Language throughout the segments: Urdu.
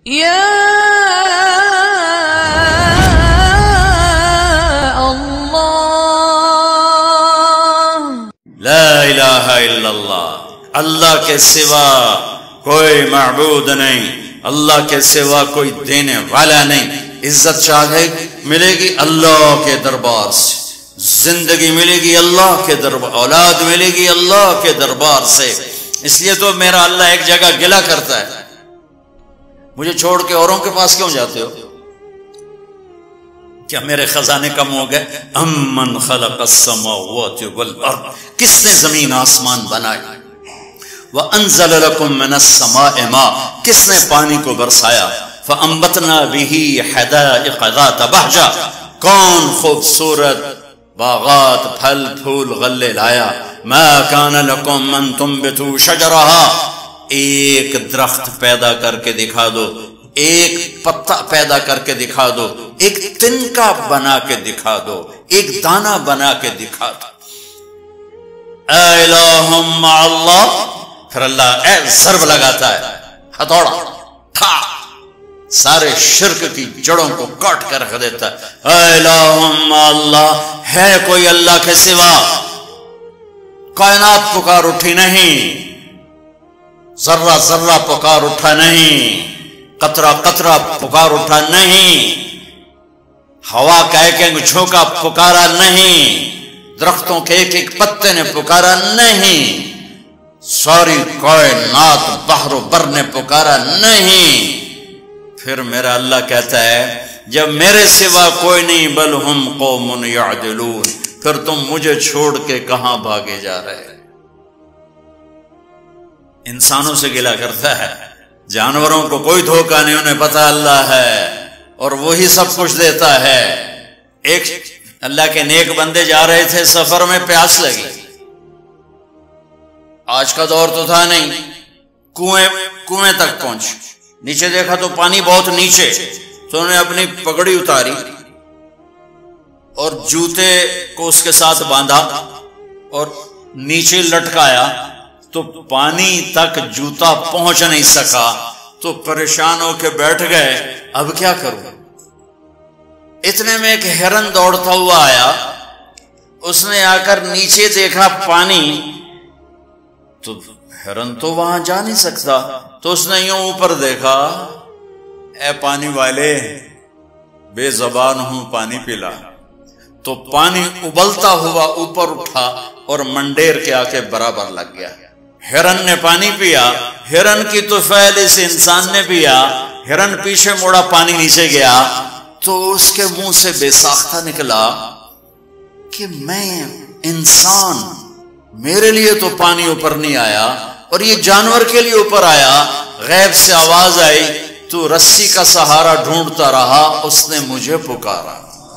یا اللہ لا الہ الا اللہ، اللہ کے سوا کوئی معبود نہیں، اللہ کے سوا کوئی دینے والا نہیں۔ عزت چاہے ملے گی اللہ کے دربار سے، زندگی ملے گی اللہ کے دربار، اولاد ملے گی اللہ کے دربار سے۔ اس لیے تو میرا اللہ ایک جگہ گلہ کرتا ہے، مجھے چھوڑ کے اوروں کے پاس کیوں جاتے ہو؟ کیا میرے خزانے کم ہو گئے؟ امن خلق السماوات والارض، کس نے زمین آسمان بنائی؟ وانزل لكم من السماء ماء، کس نے پانی کو برسایا؟ فانبتنا به حدائق ذات بہجہ، کون خوبصورت باغات پھل پھول غلے لایا؟ ما كان لكم ان تنبتوا شجرها، ایک درخت پیدا کر کے دکھا دو، ایک پتا پیدا کر کے دکھا دو، ایک تنکا بنا کے دکھا دو، ایک دانہ بنا کے دکھا دو۔ الہ مع اللہ، پھر اللہ ضرب لگاتا ہے، ہتھوڑا کھا، سارے شرک کی جڑوں کو کاٹ کر رکھ دیتا ہے۔ الہ مع اللہ، ہے کوئی اللہ کے سوا؟ کائنات پکار اٹھی نہیں، ذرہ ذرہ پکار اٹھا نہیں، قطرہ قطرہ پکار اٹھا نہیں، ہوا کا ایک ایک جھونکا پکارا نہیں، درختوں کے ایک ایک پتے نے پکارا نہیں، ساری کائنات بحر و بر نے پکارا نہیں۔ پھر میرا اللہ کہتا ہے جب میرے سوا کوئی نہیں، بل ہم قوم یعدلون، پھر تم مجھے چھوڑ کے کہاں بھاگے جا رہے؟ انسانوں سے گلہ کرتا ہے، جانوروں کو کوئی دھوکہ نہیں، انہیں پتہ اللہ ہے اور وہی سب کچھ دیتا ہے۔ ایک اللہ کے نیک بندے جا رہے تھے سفر میں، پیاس لگی، آج کا دور تو تھا نہیں، کنویں تک پہنچ، نیچے دیکھا تو پانی بہت نیچے، تو انہوں نے اپنی پگڑی اتاری اور جوتے کو اس کے ساتھ باندھا اور نیچے لٹکایا، تو پانی تک جوتا پہنچ نہیں سکا، تو پریشان ہو کے بیٹھ گئے، اب کیا کروں؟ اتنے میں ایک ہرن دوڑتا ہوا آیا، اس نے آ کر نیچے دیکھا پانی، تو ہرن تو وہاں جا نہیں سکتا، تو اس نے یوں اوپر دیکھا، اے پانی والے بے زبان ہوں، پانی پلا، تو پانی ابلتا ہوا اوپر اٹھا اور منڈیر کے آ کے برابر لگ گیا۔ ہرن نے پانی پیا، ہرن کی طفیل اس انسان نے پیا، ہرن پیچھے موڑا، پانی نیچے گیا، تو اس کے منہ سے بے ساختہ نکلا کہ میں انسان، میرے لیے تو پانی اوپر نہیں آیا اور یہ جانور کے لیے اوپر آیا۔ غیب سے آواز آئی، تو رسی کا سہارا ڈھونڈتا رہا، اس نے مجھے پکارا،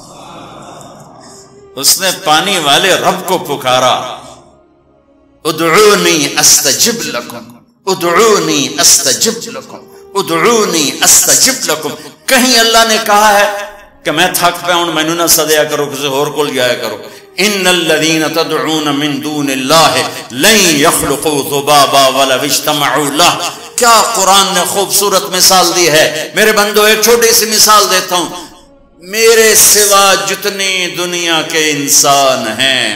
اس نے پانی والے رب کو پکارا۔ ادعونی استجب لکم، ادعونی استجب لکم، ادعونی استجب لکم۔ کہیں اللہ نے کہا ہے کہ میں تھک پہ ہوں، مینوں نہ سدیا کرو، کسی اور کول جایا کرو۔ ان الذین تدعون من دون اللہ لن یخلقوا ذبابا ولو اجتمعوا لہ۔ کیا قرآن نے خوبصورت مثال دی ہے۔ میرے بندو ایک چھوٹی سی مثال دیتا ہوں، میرے سوا جتنی دنیا کے انسان ہیں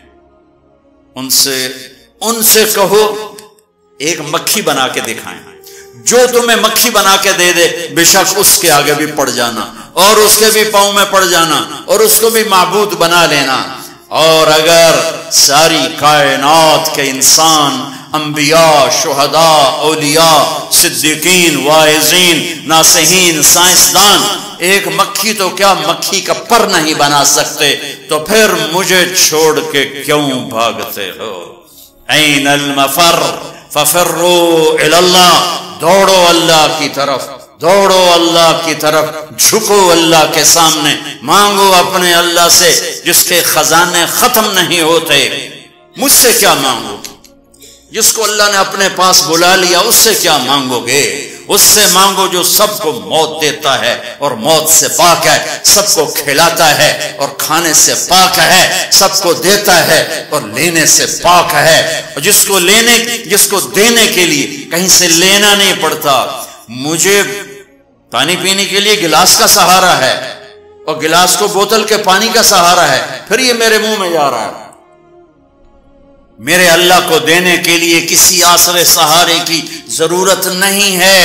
ان سے کہو ایک مکھی بنا کے دکھائیں، جو تمہیں مکھی بنا کے دے دے بے شک اس کے آگے بھی پڑ جانا اور اس کے بھی پاؤں میں پڑ جانا اور اس کو بھی معبود بنا لینا۔ اور اگر ساری کائنات کے انسان، انبیاء، شہداء، اولیاء، صدیقین، واعظین، ناصحین، سائنسدان ایک مکھی تو کیا مکھی کا پر نہیں بنا سکتے، تو پھر مجھے چھوڑ کے کیوں بھاگتے ہو؟ این المفر ففروا الی اللہ، دوڑو اللہ کی طرف، دوڑو اللہ کی طرف، جھکو اللہ کے سامنے، مانگو اپنے اللہ سے جس کے خزانے ختم نہیں ہوتے۔ مجھ سے کیا مانگو؟ جس کو اللہ نے اپنے پاس بلا لیا اس سے کیا مانگو گے؟ اس سے مانگو جو سب کو موت دیتا ہے اور موت سے پاک ہے، سب کو کھلاتا ہے اور کھانے سے پاک ہے، سب کو دیتا ہے اور لینے سے پاک ہے، اور جس کو دینے کے لیے کہیں سے لینا نہیں پڑتا۔ مجھے پانی پینے کے لیے گلاس کا سہارا ہے اور گلاس کو بوتل کے پانی کا سہارا ہے، پھر یہ میرے منہ میں جا رہا ہے۔ میرے اللہ کو دینے کے لیے کسی آسرے سہارے کی ضرورت نہیں ہے۔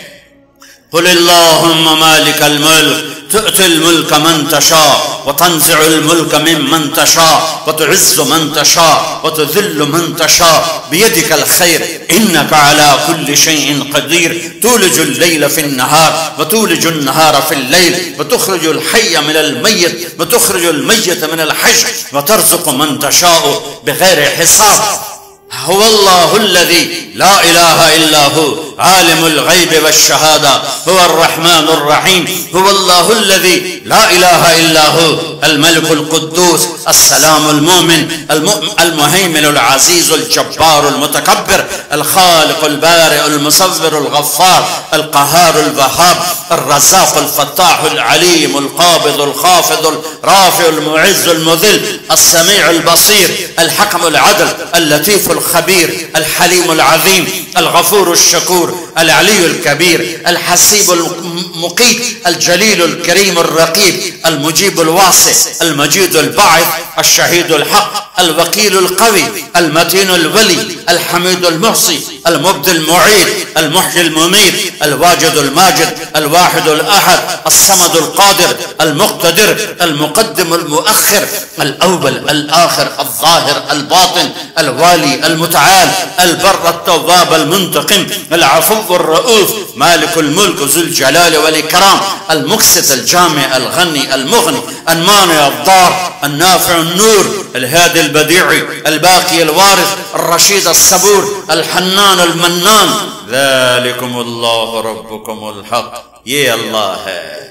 قل اللہم مالک الملک تؤتی الملک من تشاء وتنزع الملک ممن تشاء وتعز من تشاء وتذل من تشاء بيدك الخير انك على كل شيء قدير تولج الليل في النهار وتولج النهار في الليل وتخرج الحي من الميت وتخرج الميت من الحي وترزق من تشاء بغير حساب هو الله الذي لا إله إلا هو عالم الغيب والشهادة هو الرحمن الرحيم هو الله الذي لا إله إلا هو الملك القدوس السلام المؤمن المهيمن العزيز الجبار المتكبر الخالق البارئ المصور الغفار القهار الوهاب الرزاق الفتاح العليم القابض الخافض الرافع المعز المذل السميع البصير الحكم العدل اللطيف الخبير الحليم العظيم الغفور الشكور العلي الكبير الحسيب المقيت الجليل الكريم الرقيب المجيب الواسع المجيد الباعث الشهيد الحق الوكيل القوي المتين الولي الحميد المحصي المبدي المعيد المحيي المميت الواجد الماجد الواحد الأحد الصمد القادر المقتدر المقدم المؤخر الأول الآخر الظاهر الباطن الوالي المتعال البر التواب المنتقم العفو الرؤوف مالك الملك ذو الجلال والإكرام المقسط الجامع الغني المغني المانع الضار النافع النور الهادي البديع الباقي الوارث الرشيد الصبور الحنان المنان ذلكم الله ربكم الحق یہ اللہ ہے،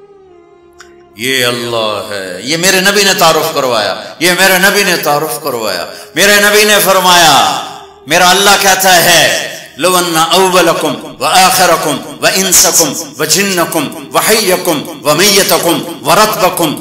یہ اللہ ہے، یہ میرے نبی نے تعارف کروایا، یہ میرے نبی نے تعارف کروایا۔ میرے نبی نے فرمایا، میرا اللہ کہتا ہے لو ان اولکم وآخرکم وانسکم وجنکم وحیکم ومیتکم ورطبکم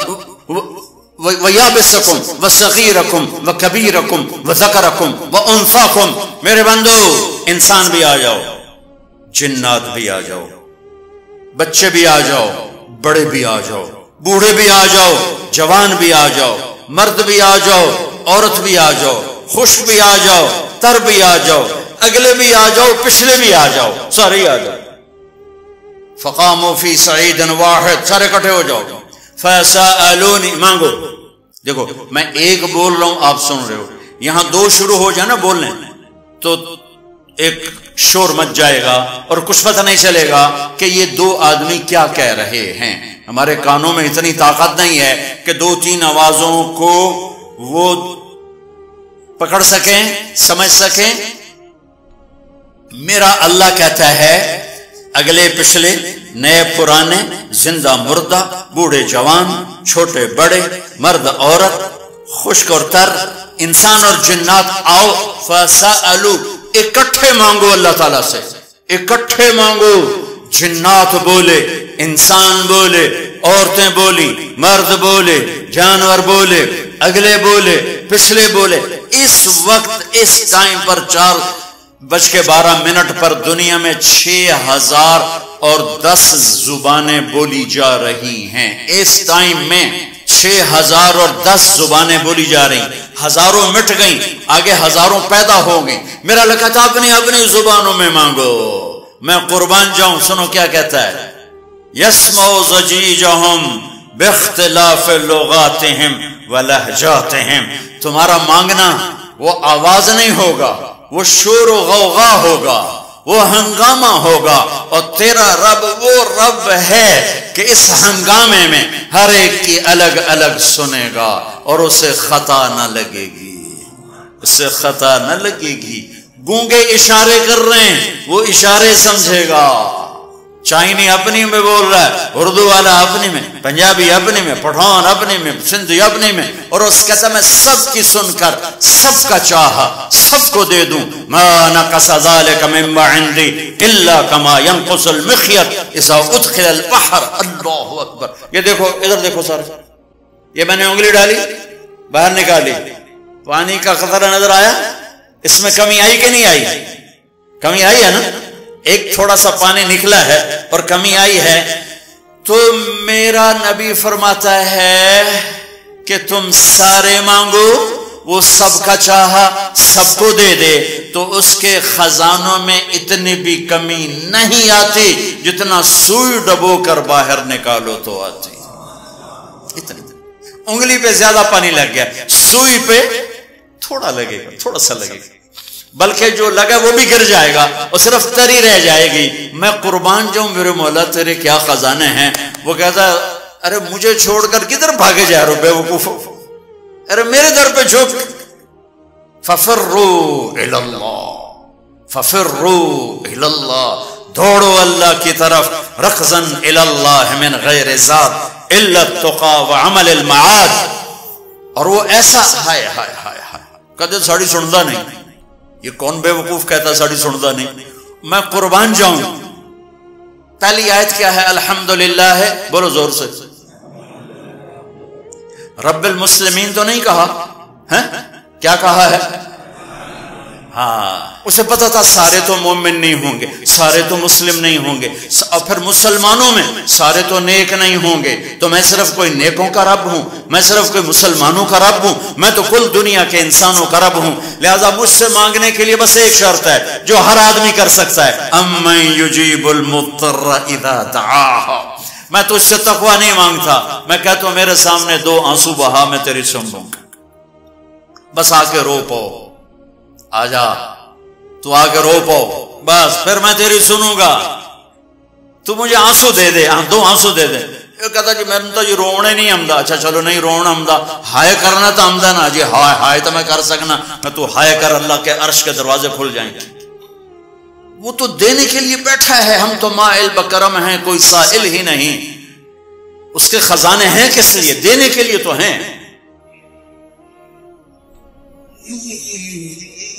ویابسکم وصغیرکم وکبیرکم وذکرکم وانثاکم، میرے بندو انسان بھی آ جاؤ، جنات بھی آ جاؤ، بچے بھی آ جاؤ، بڑے بھی آ جاؤ، بوڑھے بھی آ جاؤ، جوان بھی آ جاؤ، مرد بھی آ جاؤ، عورت بھی آ جاؤ، خشک بھی آ جاؤ، تر بھی آ جاؤ، اگلے بھی آ جاؤ، پچھلے بھی آ جاؤ، سارے آ جاؤ۔ فقاموا فی صعید واحد، سارے کٹھے ہو جاؤ۔ فسألونی، مانگو۔ دیکھو میں ایک بول رہا ہوں، آپ سن رہے ہو، یہاں دو شروع ہو جائے نا بولنے تو ایک شور مچ جائے گا اور کچھ پتہ نہیں چلے گا کہ یہ دو آدمی کیا کہہ رہے ہیں۔ ہمارے کانوں میں اتنی طاقت نہیں ہے کہ دو تین آوازوں کو وہ پکڑ سکیں، سمجھ سکیں۔ میرا اللہ کہتا ہے اگلے پچھلے، نئے پرانے، زندہ مردہ، بوڑھے جوان، چھوٹے بڑے، مرد عورت، خشک اور تر، انسان اور جنات آؤ۔ فسألو، اکٹھے مانگو اللہ تعالیٰ سے، اکٹھے مانگو۔ جنات بولے، انسان بولے، عورتیں بولی، مرد بولے، جانور بولے، اگلے بولے، پچھلے بولے۔ اس وقت اس ٹائم پر 4:12 پر دنیا میں 6010 زبانیں بولی جا رہی ہیں۔ اس ٹائم میں 6010 زبانیں بولی جا رہی ہیں۔ ہزاروں مٹ گئیں، آگے ہزاروں پیدا ہو گئیں۔ میرا اللہ کہتا اپنی اپنی زبانوں میں مانگو، میں قربان جاؤں۔ سنو کیا کہتا ہے، یسمع ضجیجہم باختلاف لغاتہم ولہجاتہم۔ تمہارا مانگنا وہ آواز نہیں ہوگا، وہ شور و غوغا ہوگا، وہ ہنگامہ ہوگا، اور تیرا رب وہ رب ہے کہ اس ہنگامے میں ہر ایک کی الگ الگ سنے گا اور اسے خطا نہ لگے گی، اسے خطا نہ لگے گی۔ گونگے اشارے کر رہے ہیں، وہ اشارے سمجھے گا۔ چائنی اپنی میں بول رہا ہے، اردو والا اپنی میں، پنجابی اپنی میں، پٹھان اپنی میں، سندھی اپنی میں، اور اس کہتا میں سب کی سن کر سب کا چاہا سب کو دے دوں۔ ما نقص ذلك مما عندي الا كما ينقص المخيط اذا ادخل البحر۔ اللہ اکبر۔ یہ دیکھو، ادھر دیکھو سارے، یہ میں نے انگلی ڈالی، باہر نکالی، پانی کا قطرہ نظر آیا، اس میں کمی آئی کہ نہیں آئی؟ کمی آئی ہے نا؟ ایک تھوڑا سا پانی نکلا ہے اور کمی آئی ہے، تو میرا نبی فرماتا ہے کہ تم سارے مانگو، وہ سب کا چاہا سب کو دے دے، تو اس کے خزانوں میں اتنی بھی کمی نہیں آتی جتنا سوئی ڈبو کر باہر نکالو تو آتی۔ اتنی انگلی پہ زیادہ پانی لگ گیا، سوئی پہ تھوڑا لگے گا، تھوڑا سا لگے گا، بلکہ جو لگا وہ بھی گر جائے گا اور صرف تری رہ جائے گی۔ میں قربان جاؤں میرے مولا تیرے کیا خزانے ہیں۔ وہ کہتا ارے مجھے چھوڑ کر کدھر بھاگے جا رہے ہو بے وقوف، ارے میرے در پہ جھک۔ ففروا الی اللہ، ففروا الی اللہ، دوڑو اللہ کی طرف، رکضا الی اللہ من غیر زاد الا التقى وعمل المعاد۔ اور وہ ایسا ہائے ہائے ہائے ہائے، کدے ساڑی سندا نہیں، یہ کون بے وقوف کہتا ساڑی سندا نہیں۔ میں قربان جاؤں، پہلی آیت کیا ہے؟ الحمدللہ ہے، بولو زور سے، رب المسلمین تو نہیں کہا ہے، کیا کہا ہے؟ ہاں، اسے پتا تھا سارے تو مومن نہیں ہوں گے، سارے تو مسلم نہیں ہوں گے، اور پھر مسلمانوں میں سارے تو نیک نہیں ہوں گے، تو میں صرف کوئی نیکوں کا رب ہوں، میں صرف کوئی مسلمانوں کا رب ہوں، میں تو کل دنیا کے انسانوں کا رب ہوں۔ لہذا مجھ سے مانگنے کے لیے بس ایک شرط ہے جو ہر آدمی کر سکتا ہے، امن یجیب المضطر اذا دعاہ۔ میں تو اس سے تقوی نہیں مانگتا، میں کہتا ہوں میرے سامنے دو آنسو بہا، میں تیری سن لوں گا، بس آ کے رو پاؤ، آ جا تو آ کے رو پاؤ، بس پھر میں تیری سنوں گا، تو مجھے آنسو دے دے، دو آنسو دے دے۔ یہ کہتا جی میں تو یہ رونے نہیں آمدہ، اچھا چلو نہیں رونا آمدہ، ہائے کرنا تو آمدہ نا جی، ہائے ہائے تو میں کر سکنا، میں تو ہائے کر اللہ کے عرش کے دروازے کھل جائیں گے۔ وہ تو دینے کے لیے بیٹھا ہے، ہم تو مائل بکرم ہیں، کوئی سائل ہی نہیں، اس کے خزانے ہیں کس لیے؟ دینے کے لیے تو ہیں۔